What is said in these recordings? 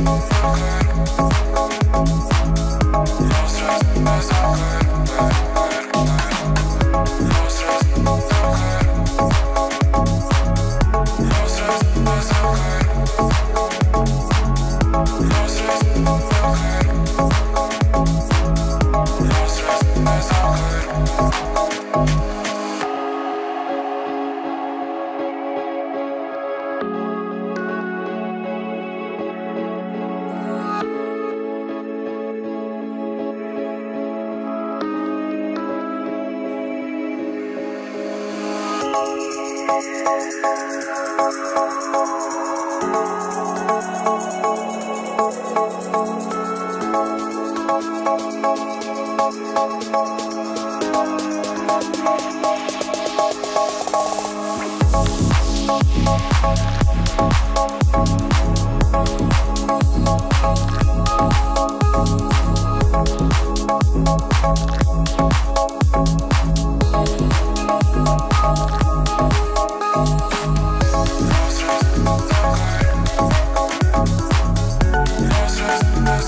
Stress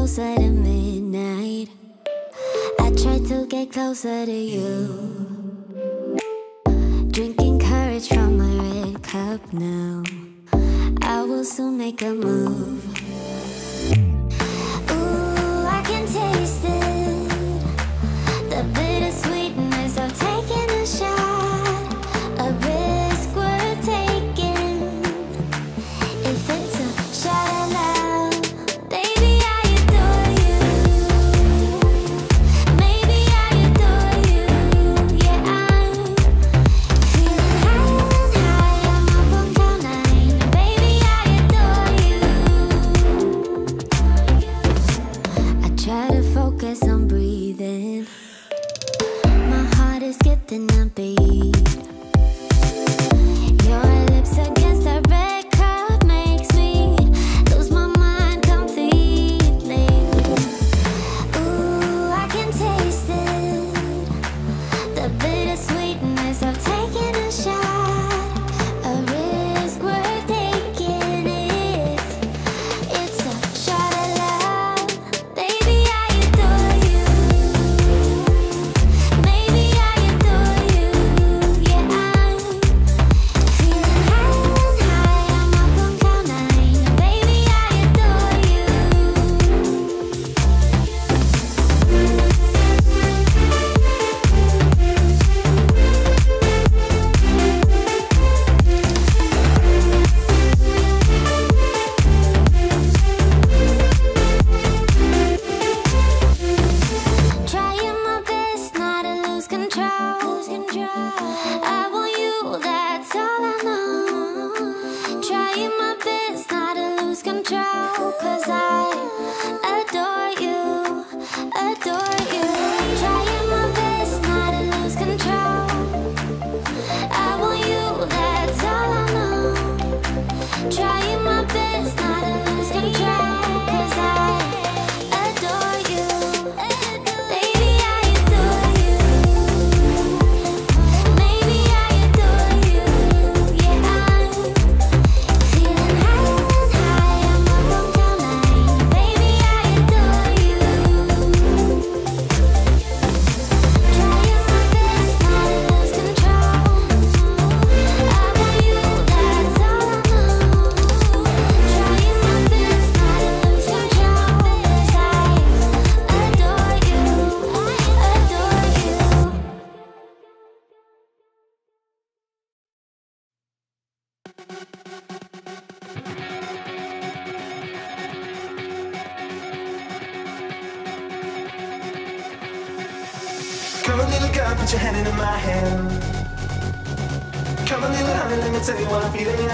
closer to midnight. I try to get closer to you. Drinking courage from my red cup now. I will soon make a move. Ooh, I can taste it, the bittersweetness of taking a shot, a risk worth taking. If it's a shot of love, baby, I adore you. Maybe I adore you. Yeah, I'm feeling high and high. I'm up on cloud nine. Baby, I adore you. I try to focus on breathing. My heart is skipping a beat. Your lips against a red cup makes me lose my mind completely. Ooh, I can taste it, the bittersweetness of taking a shot, a risk worth taking. It's a shot of love, baby, I adore you. Maybe I adore you. Yeah, I'm feeling high and high. I'm up on cloud nine. Baby, I adore you. Trying my best not to lose control. I want you, that's all I know. Trying my best not to lose control, 'cause I adore you, adore you. Trying my best not to lose control. I want you, that's all I know. Trying my best not to lose control, 'cause I adore you. Baby, I adore you. Maybe I adore you. Yeah, I'm feeling high and high. I'm up on cloud nine. Baby, I adore you. Trying my best not to lose control. I want you, that's all I know. Trying my best not to lose control, 'cause I adore you, adore you. Come on, little girl, put your hand in my hand. Come on, little honey, let me tell you what I'm feeling.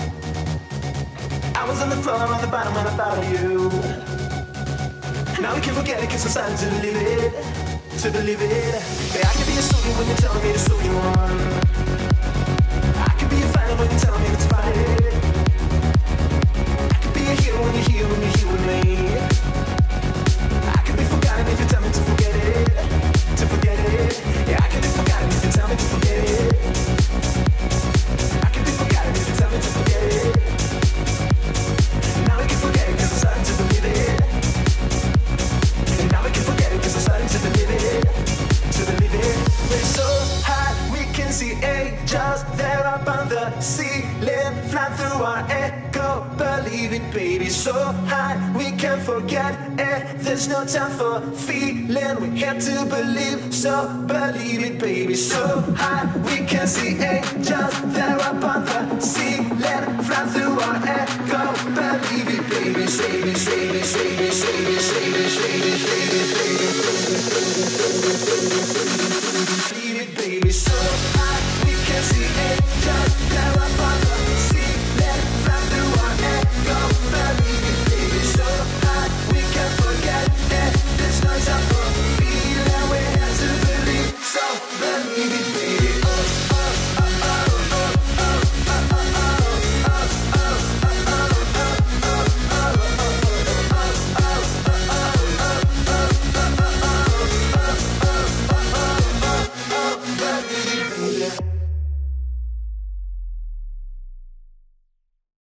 I was on the floor on the bottom when I thought of you. Now we can't forget it, 'cause I'm starting to believe it, to believe it. Yeah, I can be a student when you're telling me to study one. I can be a fighter when you're telling me to fight it. I can be a hero when you're here, when you're here with me. I can be forgotten if you tell me to forget it, to forget it. Yeah, I can be forgotten if you tell me to forget it. I can be forgotten if you tell me to forget it. Now we can forget it, 'cause I'm starting to believe it. Now we can forget it, 'cause I'm starting to believe it, to believe it. We're so high, we can see angels there up on the ceiling, fly through our echo. Believe it, baby. So high, we can't forget it. There's no time for feeling. We're here to believe, so believe it, baby. So high, we can see angels there up on the ceiling, fly through our echo. Believe it, baby. Say it, say it, say it, say it, say it, say it, say it, say it.